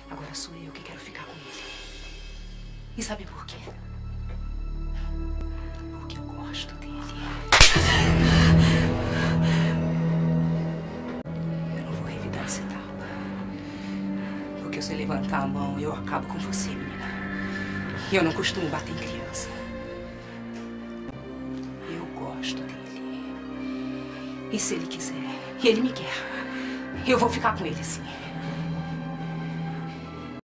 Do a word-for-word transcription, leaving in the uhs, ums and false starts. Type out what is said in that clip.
Agora sou eu que quero ficar com ele. E sabe por quê? Porque eu gosto dele. Eu não vou revidar essa etapa. Porque se eu levantar a mão, eu acabo com você, menina. E eu não costumo bater em criança. Eu gosto dele. E se ele quiser, e ele me quer, eu vou ficar com ele sim.